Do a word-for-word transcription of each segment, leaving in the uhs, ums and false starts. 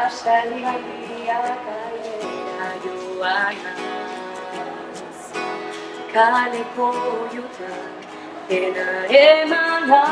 basaria kalera joan naiz. Kaleko jutan dena emana,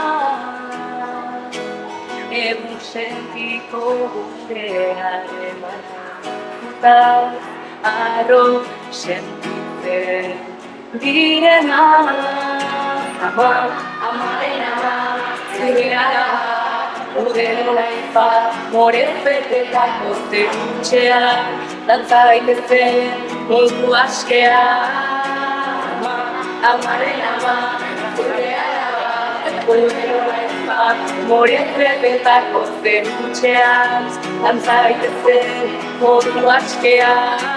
egun sentiko gure harremana. Eta arro sentitzen direna, ama, amaren ama, zurea da. Udela ipa, morez betetako zerutxean, dantza daitezen modu askea. Ama, amaren ama, zurea da. Udela ipa, morez betetako zerutxean, dantza daitezen modu askea.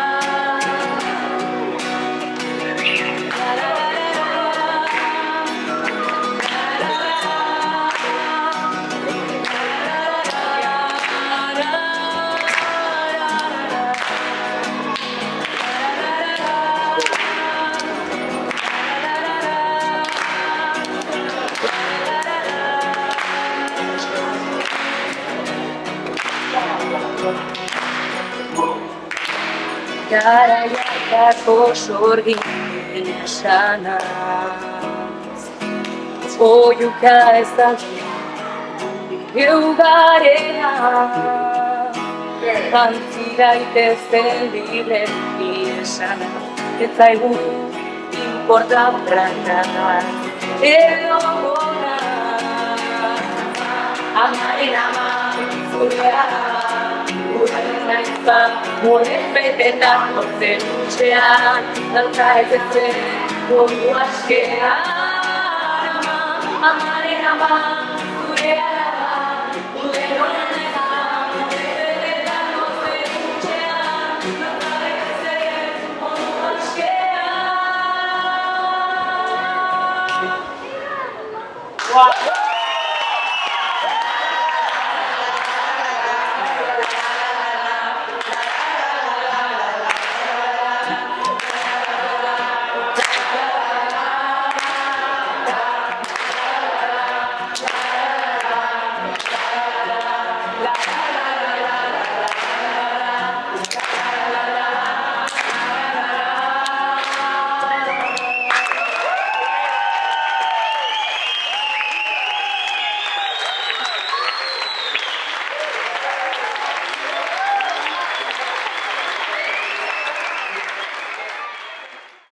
Garaiatako sorginen esanaz, oiuka ez da geugarea, jantziraitezen libreki esanaz, ez zaigu inporta brandan edo gona. Amaren ama, zurea da. Naizpa, morez betetako zerutxean, dantza daitezen modu askea. Amaren ama, zurea da. Udero naizpa, morez betetako zerutxean, dantza daitezen modu askea.